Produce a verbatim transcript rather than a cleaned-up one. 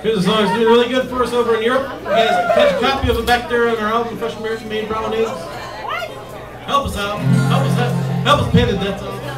Here's a song that's doing really good for us over in Europe. You guys catch a copy of it back there on our album, Fresh American Made Brown Eggs. Help us out. Help us out. Help us pay the debts off.